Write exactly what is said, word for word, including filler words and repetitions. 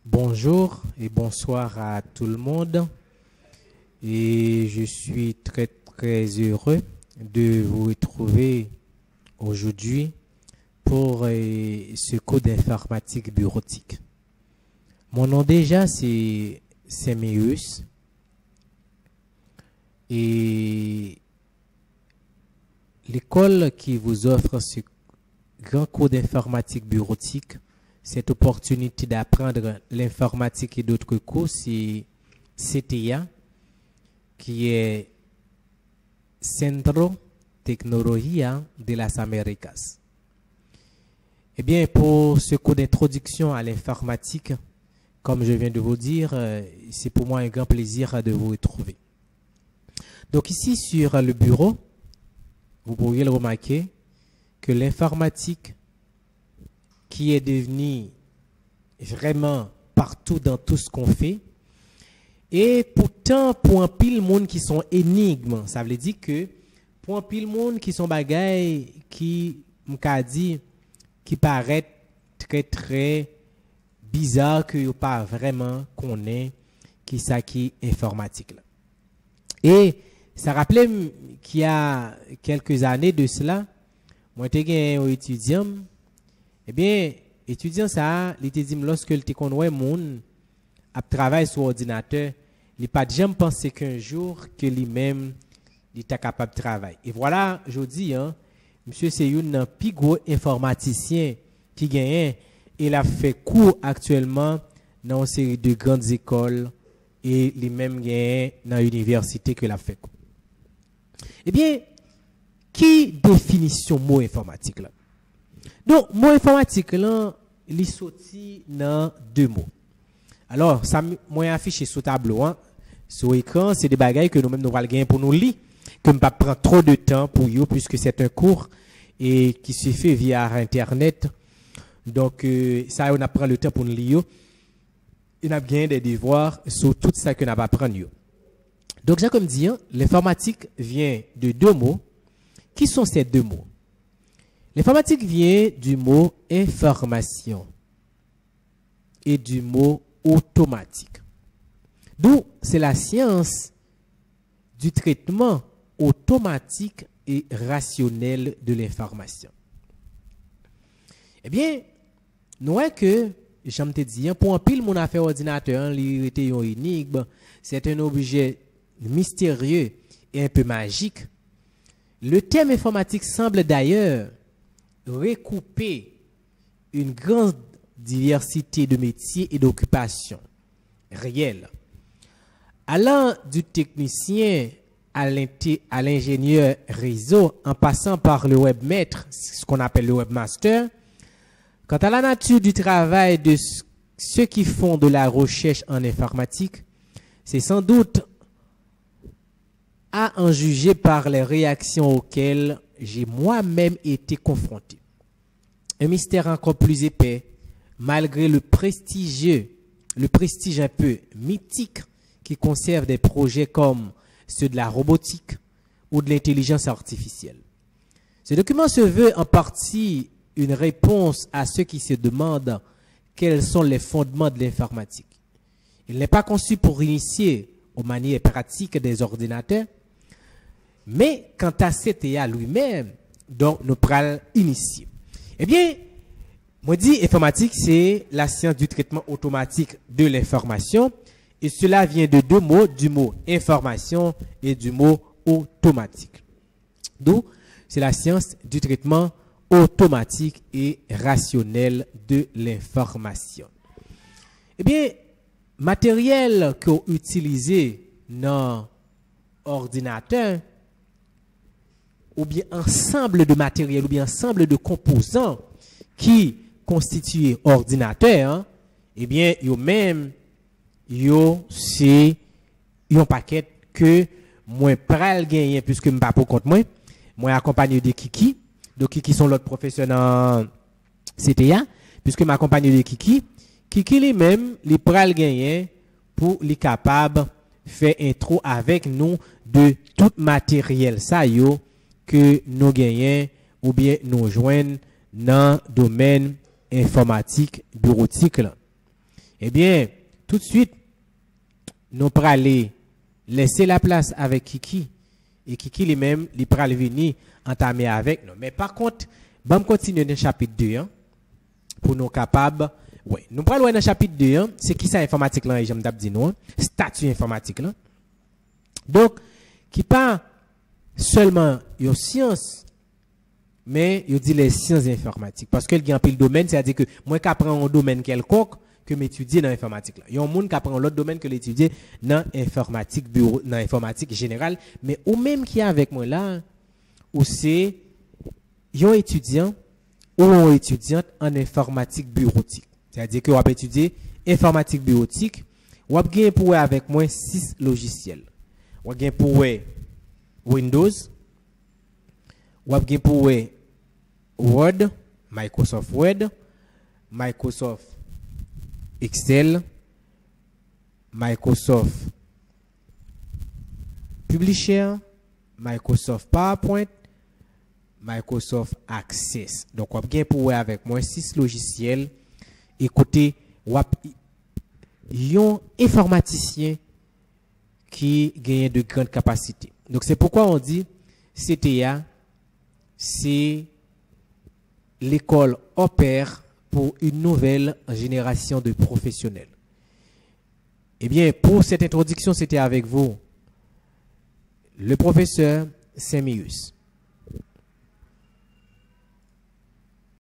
Bonjour et bonsoir à tout le monde. Et je suis très très heureux de vous retrouver aujourd'hui pour euh, ce cours d'informatique bureautique. Mon nom déjà c'est Séméus et l'école qui vous offre ce grand cours d'informatique bureautique, cette opportunité d'apprendre l'informatique et d'autres cours, c'est C T A, qui est Centro Tecnología de las Américas. Eh bien, pour ce cours d'introduction à l'informatique, comme je viens de vous dire, c'est pour moi un grand plaisir de vous retrouver. Donc ici, sur le bureau, vous pourriez le remarquer que l'informatique qui est devenu vraiment partout dans tout ce qu'on fait. Et pourtant, pour un pile monde qui sont énigmes, ça veut dire que pour un pile monde qui sont bagailles qui, m'ka dit, qui paraît très très bizarre que yo pas vraiment connaît qui ça qui est informatique là. Et ça rappelait qu'il y a quelques années de cela, moi j'étais un étudiant. Eh bien, étudiant ça, il te dit lorsque il te connaît moun a travaillé sur ordinateur, il pas jamais pensé qu'un jour que lui-même il était capable de travailler. Et voilà, je dis hein, monsieur c'est un plus gros informaticien qui gagne, il a fait cours actuellement dans une série de grandes écoles et lui-même gagne dans l'université que l'a fait cours. Eh bien, qui définition mot informatique là? Donc, mot informatique, là, il est sorti dans deux mots. Alors, ça m'a affiché sur le tableau, hein, sur l'écran, c'est des bagailles que nous-mêmes nous allons gagner pour nous lire, que ne pas prendre trop de temps pour vous, puisque c'est un cours et qui se fait via Internet. Donc, euh, ça, on apprend le temps pour nous lire. Et on a gagné des devoirs sur tout ça que nous avons appris. Donc, j'ai comme dit, hein, l'informatique vient de deux mots. Qui sont ces deux mots? L'informatique vient du mot information et du mot automatique. D'où c'est la science du traitement automatique et rationnel de l'information. Eh bien, nous voyons que, j'aime te dire, pour un pile mon affaire ordinateur, l'irrité une énigme, c'est un objet mystérieux et un peu magique. Le terme informatique semble d'ailleurs recouper une grande diversité de métiers et d'occupations réelles. Allant du technicien à l'ingénieur réseau, en passant par le webmaître, ce qu'on appelle le webmaster, quant à la nature du travail de ceux qui font de la recherche en informatique, c'est sans doute à en juger par les réactions auxquelles j'ai moi-même été confronté. Un mystère encore plus épais, malgré le prestigieux, le prestige un peu mythique qui conserve des projets comme ceux de la robotique ou de l'intelligence artificielle. Ce document se veut en partie une réponse à ceux qui se demandent quels sont les fondements de l'informatique. Il n'est pas conçu pour initier aux manières pratiques des ordinateurs, mais quant à C T A lui-même, donc nous prenons initier. Eh bien, moi dis informatique, c'est la science du traitement automatique de l'information. Et cela vient de deux mots, du mot information et du mot automatique. D'où c'est la science du traitement automatique et rationnel de l'information. Eh bien, matériel qu'on utilise dans l'ordinateur, ou bien ensemble de matériel, ou bien ensemble de composants qui constituent ordinateur, hein, eh bien, yo même, yo, c'est, yon paquet que moi pral gagner, puisque m'pas pour compte moi, moi accompagné de Kiki, donc Kiki sont l'autre professeur dans C T A, puisque m'accompagné de Kiki, Kiki lui-même, li pral gagner pour li capable faire intro avec nous de tout matériel ça yo, que nous gagnons ou bien nous joignons dans le domaine informatique bureautique. Eh bien, tout de suite, nous pourrons aller laisser la place avec Kiki. Et Kiki lui-même, il pourra venir entamer avec nous. Mais par contre, on va continuer dans le chapitre deux. Hein, pour nous capables. Oui, nous pourrons aller dans le chapitre deux. Hein, c'est qui ça informatique là, j'aime dire nous. Statut informatique là. Donc, qui pas seulement une science, mais il dit les sciences informatiques. Parce qu'il y a un pile domaine, c'est-à-dire que moi qui apprends un domaine quelconque, que m'étudier dans l'informatique là. Il y a un monde qui apprend l'autre domaine que l'étudier dans l'informatique bureau, dans l'informatique générale, mais ou même qui est avec moi là, ou c'est un étudiant ou une étudiante en informatique bureautique. C'est-à-dire que vous avez étudié informatique bureautique, vous avez gagné pour avec moi six logiciels. Vous avez gagné pour Windows, vous avez gagné pour Word, Microsoft Word, Microsoft Excel, Microsoft Publisher, Microsoft PowerPoint, Microsoft Access. Donc, on bien pour avec moi six logiciels. Écoutez, on a un informaticien qui gagne de grandes capacités. Donc, c'est pourquoi on dit C T A, c'est l'école opère pour une nouvelle génération de professionnels. Eh bien, pour cette introduction, c'était avec vous le professeur Semius.